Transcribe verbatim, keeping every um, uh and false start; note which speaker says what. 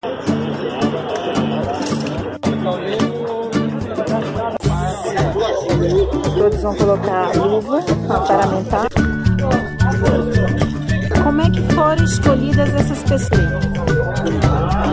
Speaker 1: Todos vão colocar a luva para paramentar. Como é que foram escolhidas essas pessoas?